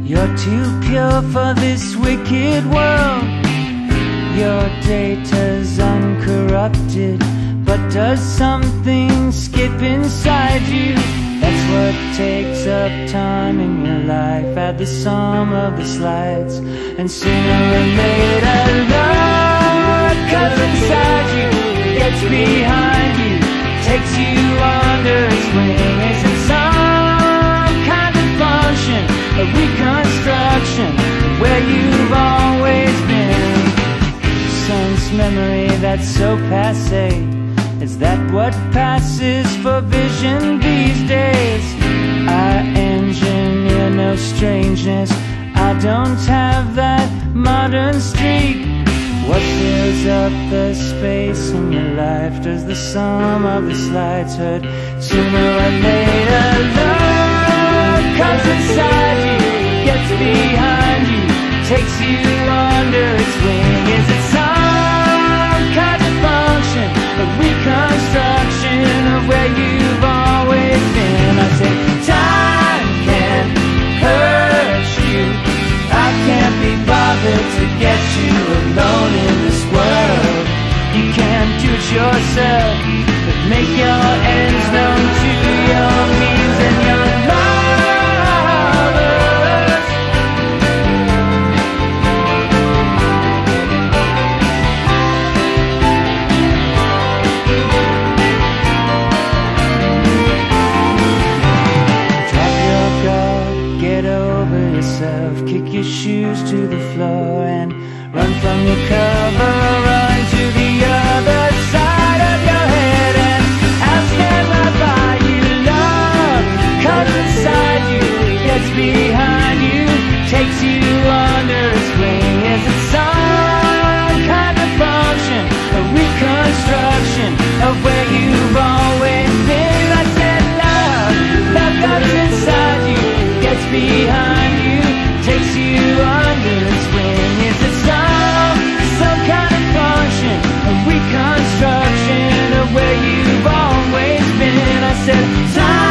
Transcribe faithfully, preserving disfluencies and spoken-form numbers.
You're too pure for this wicked world. Your data's uncorrupted, but does something skip inside you? That's what takes up time in your life. Add the sum of the slides, and sooner or later love comes inside you, gets behind you, takes you under its wing. Is it some kind of function, a reconstruction of where you've always been? Sense memory that's so passé, is that what passes for vision these days? I engineer no strangeness, I don't have that modern streak. What fills up the space in your life? Does the sum of the slides hurt? Sooner or later love comes inside you, gets behind you, takes you under its wing. Is it some kind of function, a reconstruction of where you've always been? I say time can hurt you, I can't be bothered to get you alone in this world. You can't do it yourself, but make your ends known to your means and your lovers. Drop your guard, get over yourself, kick your shoes to the floor and run from your cover, run to the other side of your head, and I'll stand right by you. Love comes inside you, gets behind you, takes you under its wing. Is it some kind of function, a reconstruction of where you've always been? I said love, love comes inside you, gets behind you, takes you under its wing. Is it some, some kind of function, a reconstruction of where you've always been? I said time